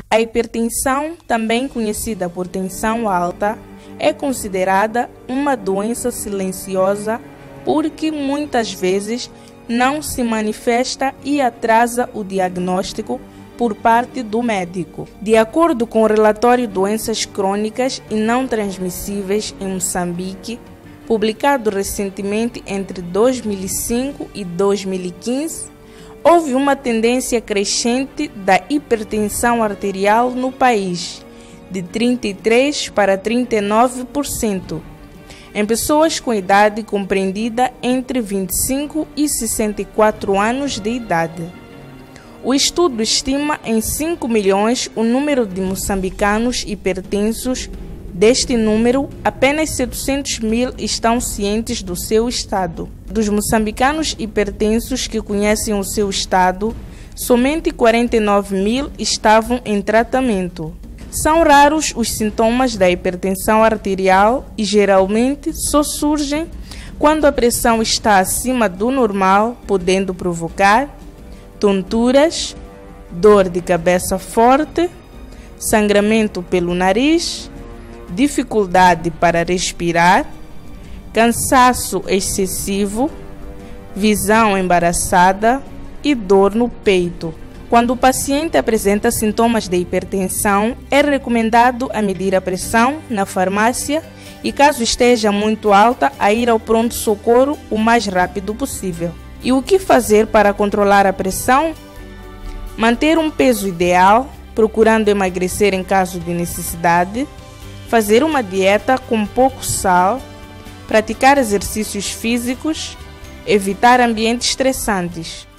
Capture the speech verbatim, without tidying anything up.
A hipertensão, também conhecida por tensão alta, é considerada uma doença silenciosa porque muitas vezes não se manifesta e atrasa o diagnóstico por parte do médico. De acordo com o relatório Doenças Crônicas e Não Transmissíveis em Moçambique, publicado recentemente entre dois mil e cinco e dois mil e quinze, houve uma tendência crescente da hipertensão arterial no país, de trinta e três por cento para trinta e nove por cento, em pessoas com idade compreendida entre vinte e cinco e sessenta e quatro anos de idade. O estudo estima em cinco milhões o número de moçambicanos hipertensos. Deste número, apenas setecentos mil estão cientes do seu estado. Dos moçambicanos hipertensos que conhecem o seu estado, somente quarenta e nove mil estavam em tratamento. São raros os sintomas da hipertensão arterial e geralmente só surgem quando a pressão está acima do normal, podendo provocar tonturas, dor de cabeça forte, sangramento pelo nariz, dificuldade para respirar, cansaço excessivo, visão embaraçada e dor no peito. Quando o paciente apresenta sintomas de hipertensão, é recomendado a medir a pressão na farmácia e, caso esteja muito alta, a ir ao pronto-socorro o mais rápido possível. E o que fazer para controlar a pressão? Manter um peso ideal, procurando emagrecer em caso de necessidade, fazer uma dieta com pouco sal, praticar exercícios físicos, evitar ambientes estressantes.